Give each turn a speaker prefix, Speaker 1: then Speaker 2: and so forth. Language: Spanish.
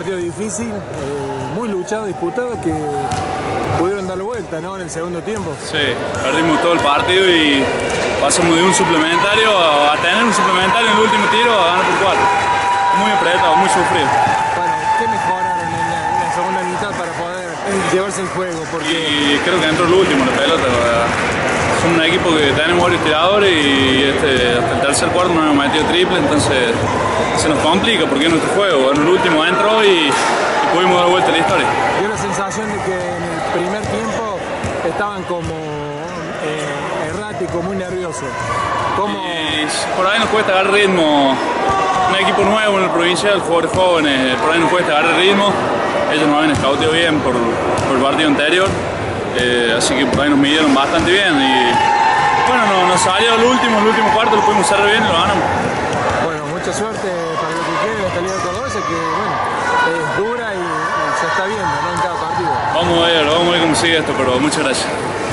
Speaker 1: partido difícil, muy luchado, disputado, que pudieron darle vuelta, ¿no?, en el segundo tiempo.
Speaker 2: Sí, perdimos todo el partido y pasamos de un suplementario a tener un suplementario en el último tiro a ganar por 4. Muy apretado, muy sufrido.
Speaker 1: Bueno, ¿qué mejoraron en la segunda mitad para poder llevarse el juego? Porque...
Speaker 2: Y creo que entró el último la pelota. Son un equipo que tenemos varios tiradores y hasta el tercer cuarto no hemos metido triple, entonces se nos complica porque es nuestro juego. En el último entró y pudimos dar vuelta a la historia.
Speaker 1: Dio la sensación de que en el primer tiempo estaban como erráticos, muy nerviosos.
Speaker 2: Y por ahí nos cuesta agarrar ritmo. Un equipo nuevo en el provincial, jugadores jóvenes, por ahí nos cuesta agarrar ritmo. Ellos nos habían escauteado bien por el partido anterior, así que por ahí nos midieron bastante bien. Y bueno, nos salió el último cuarto, lo pudimos hacer bien y lo ganamos.
Speaker 1: Bueno, mucha suerte para lo que quede en esta Liga Cordobesa, que bueno, es dura y se está viendo, ¿no?, en cada partido.
Speaker 2: Vamos a ver cómo sigue esto, pero muchas gracias.